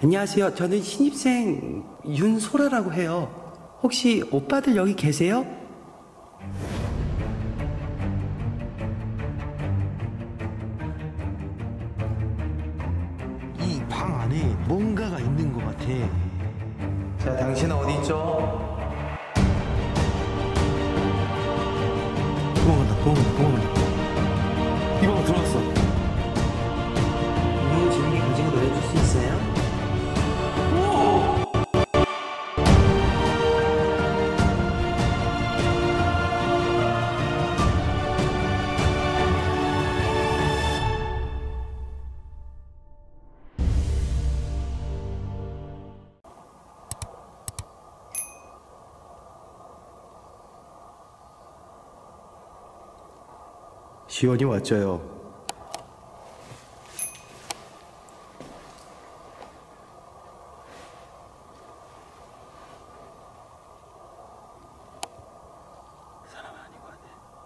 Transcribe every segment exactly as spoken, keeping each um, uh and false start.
안녕하세요. 저는 신입생 윤소라라고 해요. 혹시 오빠들 여기 계세요? 이 방 안에 뭔가가 있는 것 같아. 자, 당신은 어디 있죠? 도망간다, 도망간다, 도망간다. 이 방 들어왔어. 이거 재밌게 가지고 놀아줄 수 있어요? 시원이 왔죠요. 사람 아닌 것 같네.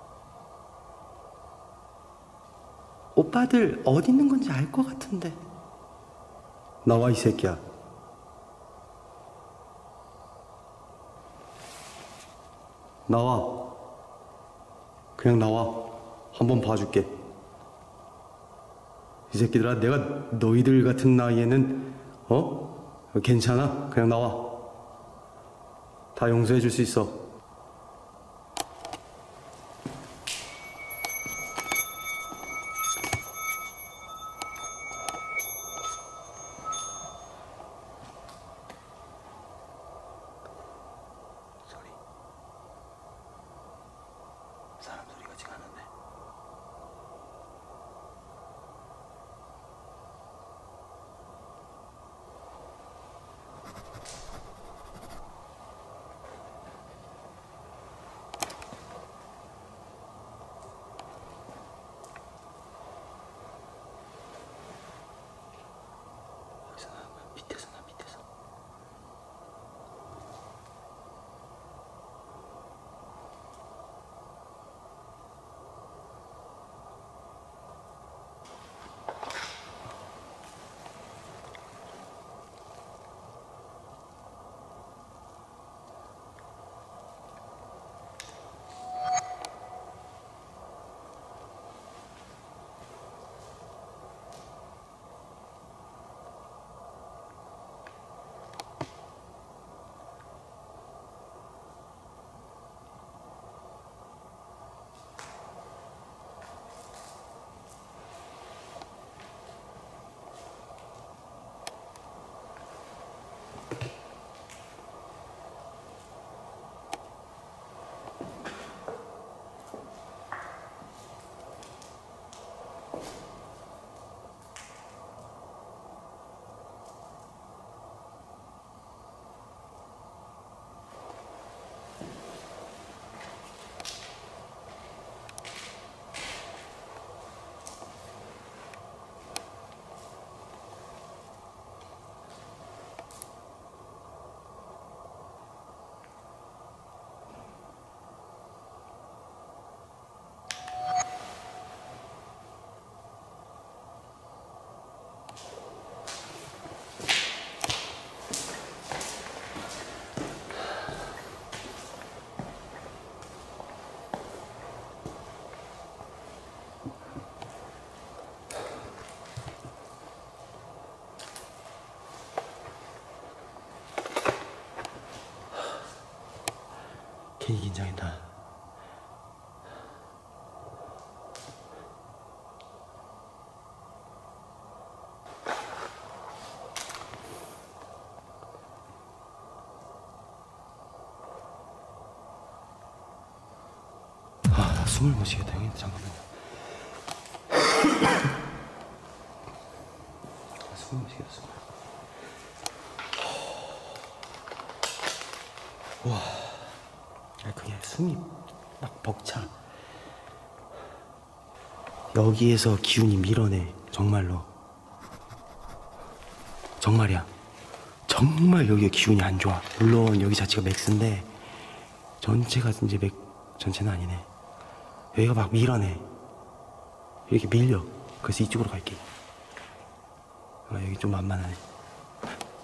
오빠들 어디 있는 건지 알 것 같은데. 나와 이 새끼야. 나와. 그냥 나와. 한번 봐줄게. 이 새끼들아, 내가 너희들 같은 나이에는 어? 괜찮아? 그냥 나와. 다 용서해 줄 수 있어. 소리. 사람 소리가 지금 안 나네. 어디서 나는 거야? 밑에서 나, 밑에서. 괜히 긴장했다. 아, 나 숨을 못 쉬겠다. 형님, 잠깐만요. 나 숨을 못 쉬겠어. 와, 그게 숨이 막 벅차. 여기에서 기운이 밀어내. 정말로. 정말이야. 정말 여기가 기운이 안 좋아. 물론 여기 자체가 맥스인데 전체가 이제 맥 전체는 아니네. 여기가 막 밀어내. 이렇게 밀려. 그래서 이쪽으로 갈게. 아, 여기 좀 만만하네.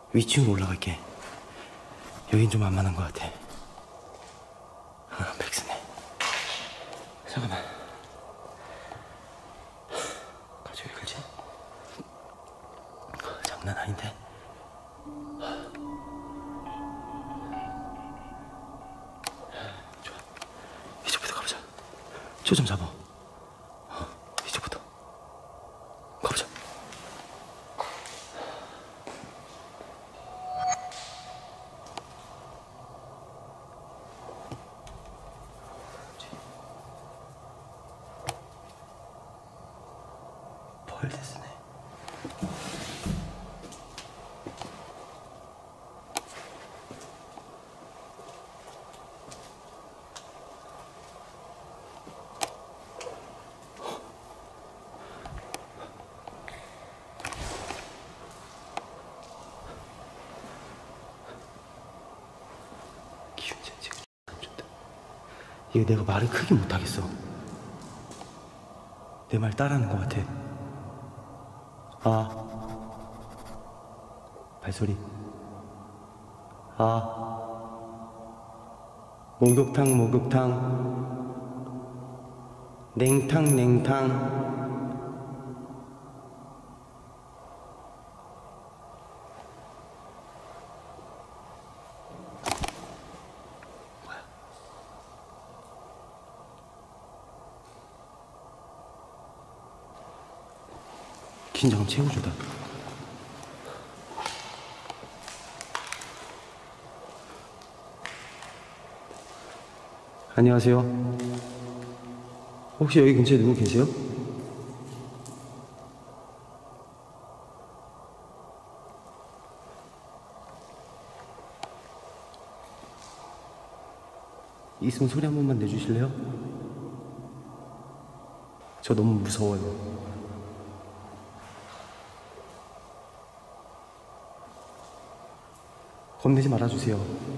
위층으로 올라갈게. 여긴 좀 안만한 것 같아. 아, 맥스네. 잠깐만. 가져야 걸지? 장난 아닌데? 좋아. 이쪽부터 가보자. 초점 잡아. 어, 이쪽부터. 가보자. 펄데스네. 기운 자체가 안 좋다. 이거 내가 말을 크게 못하겠어. 내 말 따라하는 것 같아. 아. 발소리. 아. 목욕탕, 목욕탕. 냉탕, 냉탕. 긴장감 채워주다. 안녕하세요. 혹시 여기 근처에 누구 계세요? 있으면 소리 한 번만 내주실래요? 저 너무 무서워요. 겁내지 말아주세요.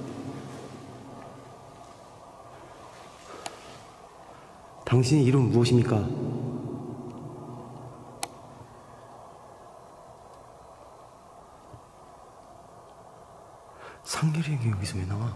당신의 이름은 무엇입니까? 상렬이 형이 여기서 왜 나와?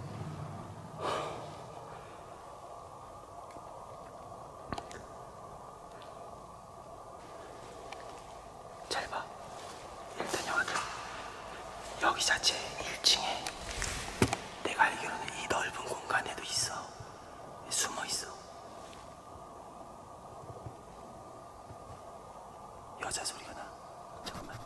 잘 봐. 일단 형아들 여기 자체 일 층에 내가 알기로는 이 넓은 공간에도 있어. 숨어 있어. 여자 소리가 나. 잠깐만.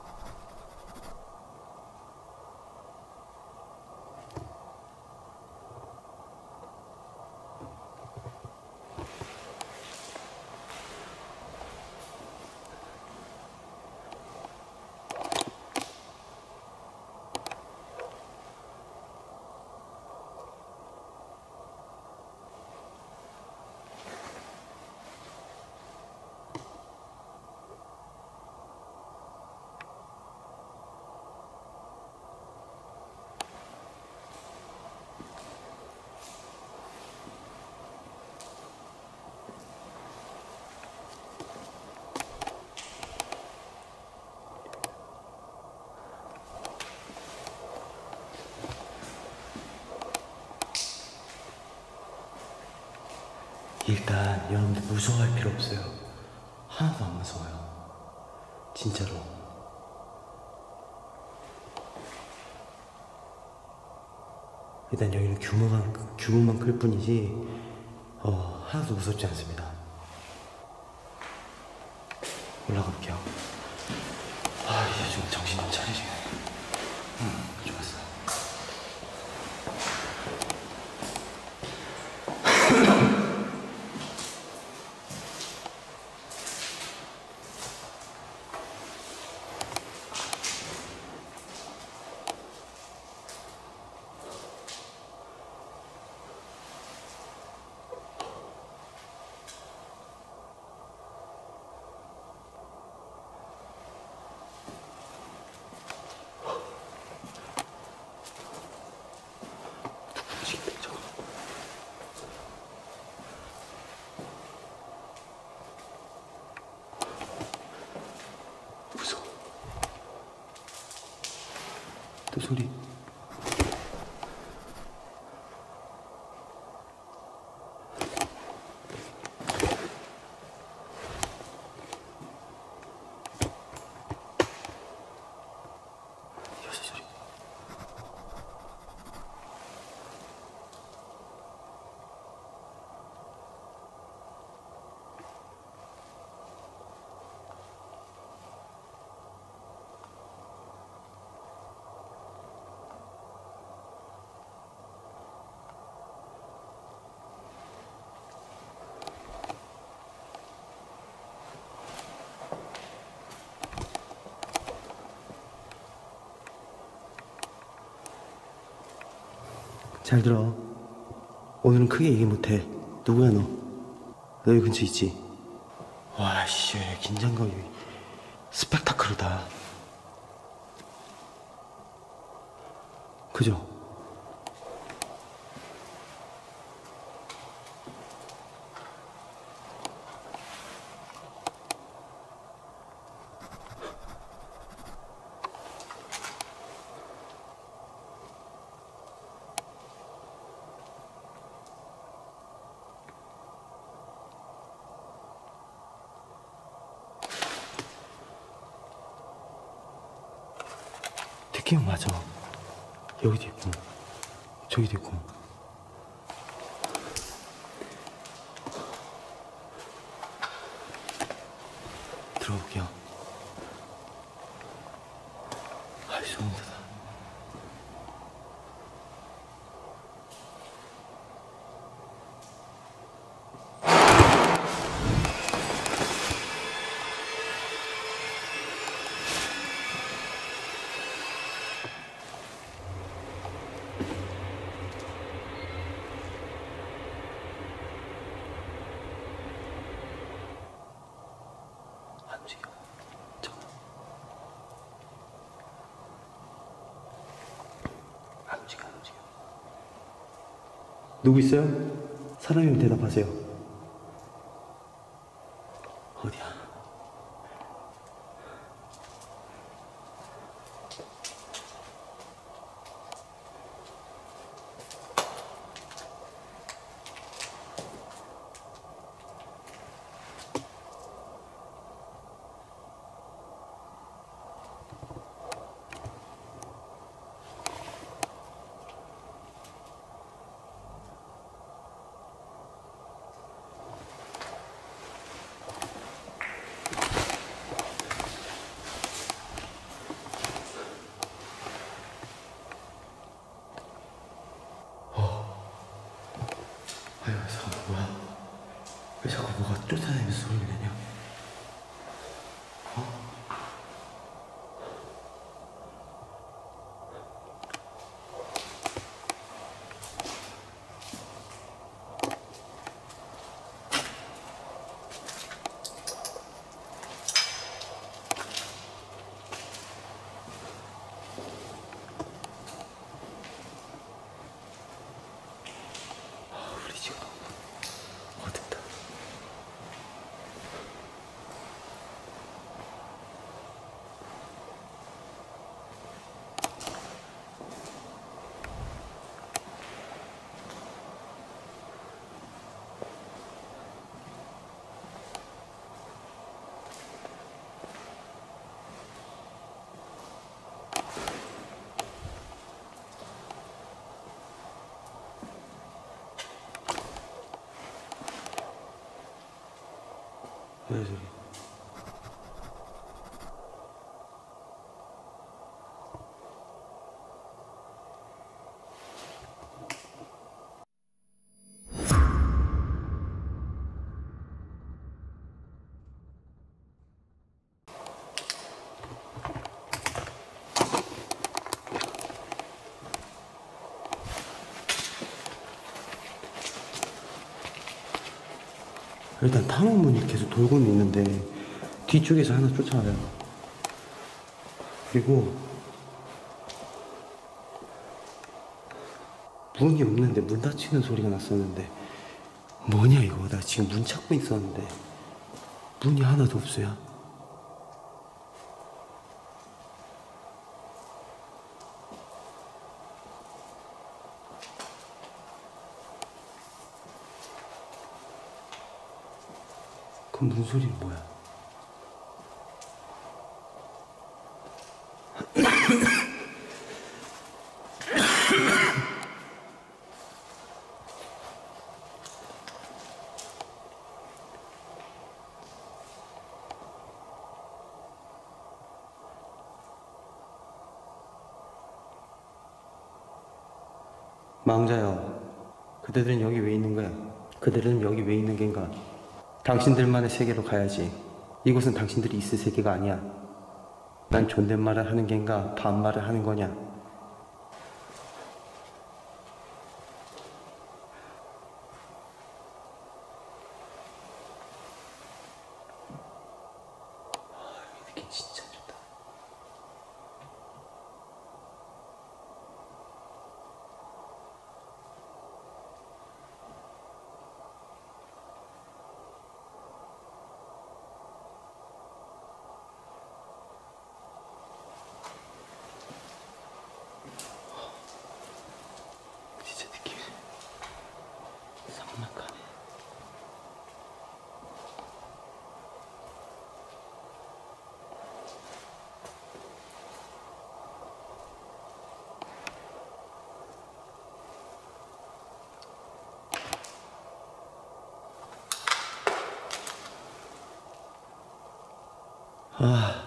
일단 여러분들 무서워할 필요 없어요. 하나도 안 무서워요. 진짜로. 일단 여기는 규모가, 규모만 클 뿐이지 어, 하나도 무섭지 않습니다. 올라가 볼게요. 아, 이제 좀 정신 좀 차리지. 음, 좋았어. 또 소리. 여자 소리. 잘 들어. 오늘은 크게 얘기 못해. 누구야 너? 너 여기 근처 있지? 와, 씨, 긴장감이 스펙타클하다. 그죠? 느낌 맞아. 여기도 있고 저기도 있고. 들어볼게요. 아이, 소름 돋아. 안 움직여. 잠깐만. 안 움직여, 안 움직여. 누구 있어요? 사람이면 대답하세요. 어디야? 아유, 잠깐, 뭐야? 왜 자꾸 뭐가 쫓아다니면서 소리를 내냐? 어? 우리 지금 어딨다. 왜 저기? 일단 탐험문이 계속 돌고는 있는데 뒤쪽에서 하나 쫓아와요. 그리고 문이 없는데 문 닫히는 소리가 났었는데 뭐냐 이거. 나 지금 문 찾고 있었는데 문이 하나도 없어요. 그 문소리는 뭐야? 망자여, 그대들은 여기 왜 있는 거야? 그대들은 여기 왜 있는 겐가? 당신들만의 세계로 가야지. 이곳은 당신들이 있을 세계가 아니야. 난 존댓말을 하는 겐가 반말을 하는 거냐? 느낌 진짜 좋다. 진짜 느낌이 삭막하네. 아,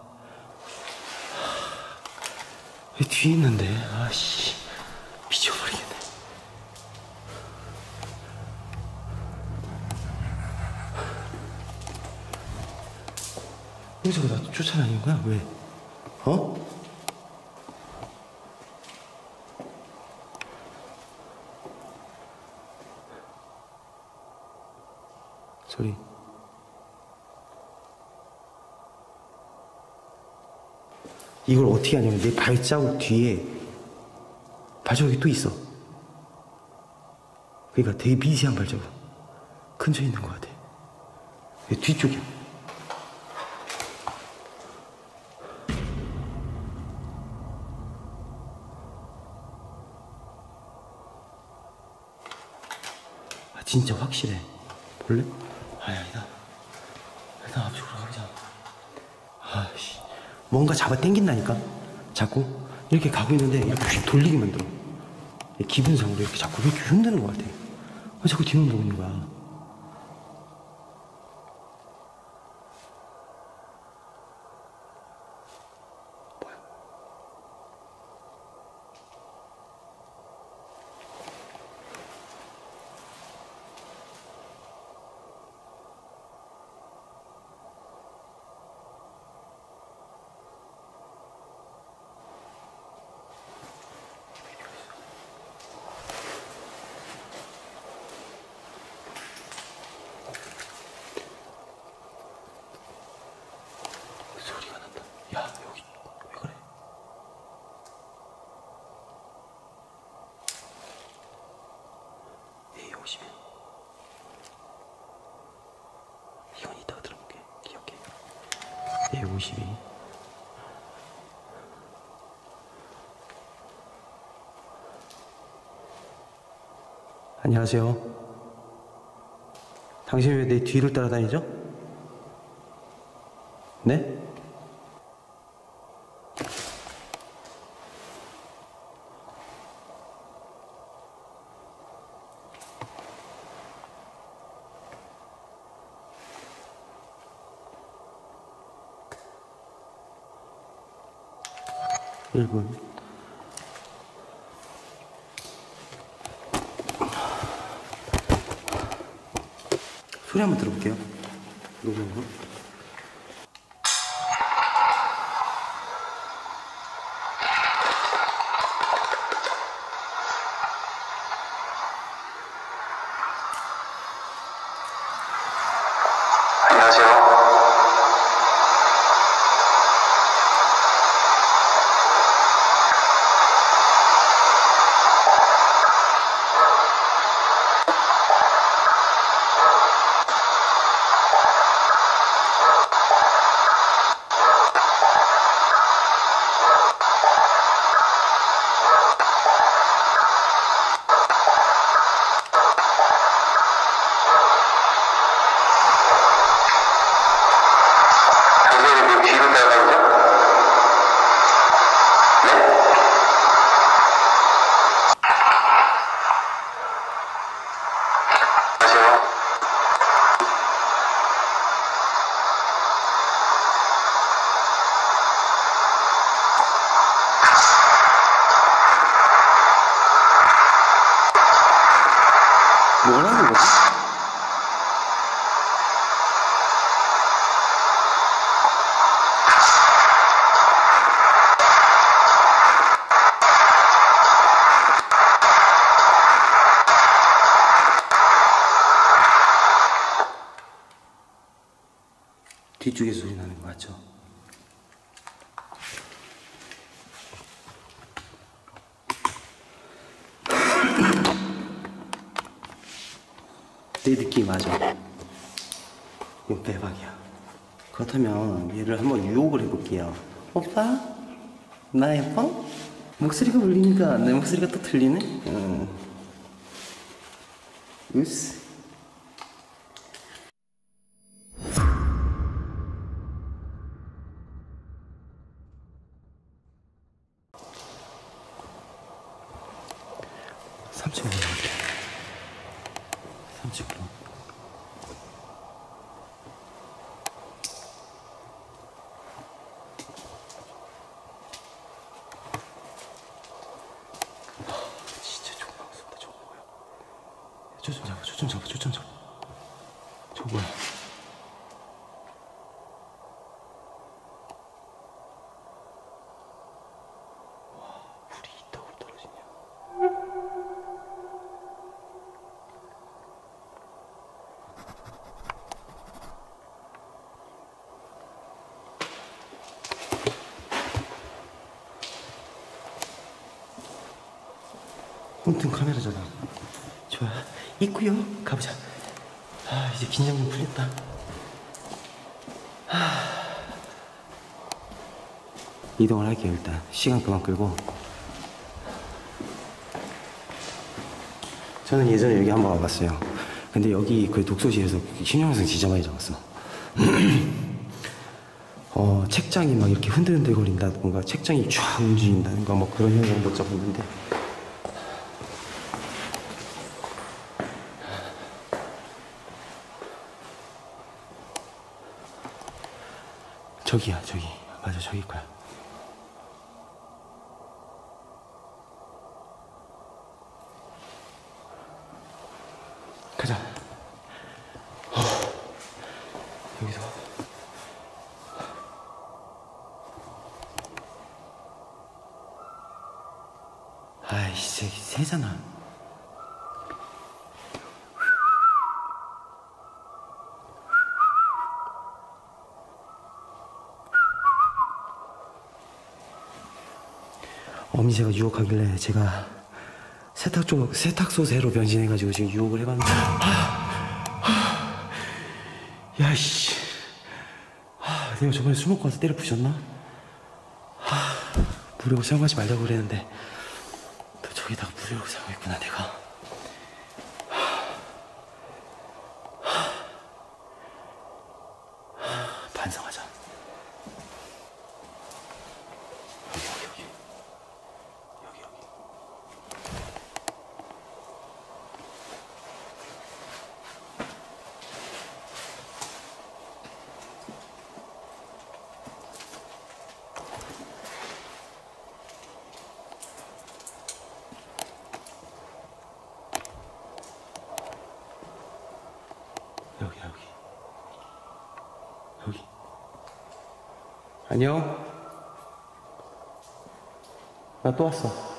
왜 뒤에 있는데? 아씨, 미쳐버리겠네. 왜 저거 나 쫓아다니는 거야? 왜? 어? 소리. 이걸 어떻게 하냐면 내 발자국 뒤에 발자국이 또 있어. 그러니까 되게 미세한 발자국. 근처에 있는 것 같아. 내 뒤쪽이야. 아 진짜 확실해. 볼래? 아니 아니다. 일단 앞쪽으로 가보자. 아씨, 뭔가 잡아 당긴다니까. 자꾸 이렇게 가고 있는데 이렇게 휙 돌리게 만들어. 기분상으로 이렇게 자꾸 왜 이렇게 흔드는 것 같아. 왜 자꾸 뒤만 보고 있는 거야. 소리가 난다. 야, 여기 왜 그래? 에이 오십일. 이건 이따가 들어볼게. 기억해. 에이 오십이. 안녕하세요. 당신이 왜 내 뒤를 따라다니죠? 네? 일 분. 소리 한번 들어볼게요. 녹음한 거. 안녕하세요. 뒤쪽에 소리 나는 거 맞죠? 내 느낌이 맞아. 이건 대박이야. 그렇다면 얘를 한번 유혹을 해볼게요. 오빠? 나 예뻐? 목소리가 울리니까 내 목소리가 또 들리네? 응. 으스. 삼층 올라갈게. 삼층으로. 진짜 좋은 방송이다. 저거 뭐야? 초점 잡아, 초점 잡아, 초점 잡아. 저거 뭐야? 와, 물이 이따구로 떨어지냐? 홈튼 카메라잖아. 좋아. 있구요. 가보자. 아, 이제 긴장 좀 풀렸다. 하... 이동을 할게요, 일단. 시간 그만 끌고. 저는 예전에 여기 한번 와봤어요. 근데 여기 그 독서실에서 심영상 진짜 많이 잡았어. 어, 책장이 막 이렇게 흔들흔들 거린다던가, 책장이 쫙 움직인다던가, 뭐 그런 현상 못 잡았는데. 저기야, 저기. 맞아, 저기일 거야. 가자. 어, 여기서. 아이씨, 새잖아. 어미새가 유혹하길래 제가 세탁조, 세탁소 새로 변신해가지고 지금 유혹을 해봤는데. 아, 아, 야, 씨. 아, 내가 저번에 술 먹고 와서 때려 부셨나? 아, 무료고 사용하지 말자고 그랬는데 또 저기다가 무료고 사용했구나, 내가. 아, 아, 반성하자. 여기, 여기. 여기. 안녕. 나 또 왔어.